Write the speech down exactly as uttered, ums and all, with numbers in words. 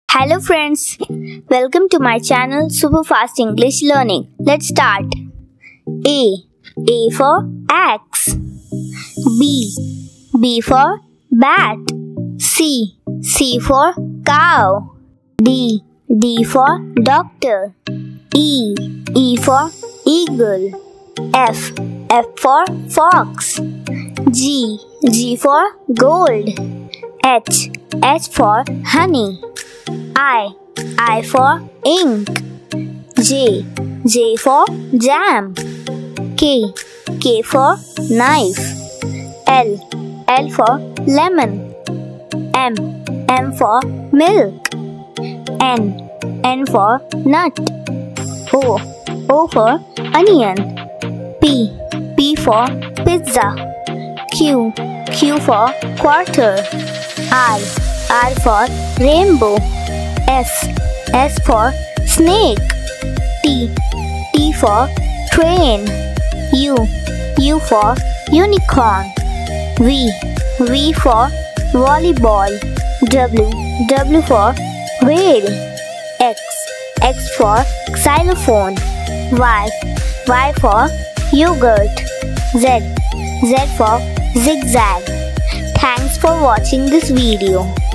Hello friends, welcome to my channel Super Fast English Learning. Let's start. A. A for axe. B. B for bat. C. C for cow. D. D for doctor. E. E for eagle. F. F for fox. G. G for gold. H. H for honey. I. I for ink. J. J for jam. K. K for knife. L. L for lemon. M. M for milk. N. N for nut. O. O for onion. P. P for pizza. Q. Q for quarter. R. R for rainbow. S. S for snake. T. T for train. U. U for unicorn. V. V for volleyball. W. W for whale. X. X for xylophone. Y. Y for yogurt. Z. Z for zigzag. Thanks for watching this video.